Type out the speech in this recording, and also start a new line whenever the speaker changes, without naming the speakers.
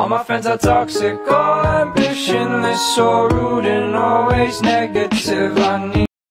All my friends are toxic, all ambitionless, so rude and always negative. I need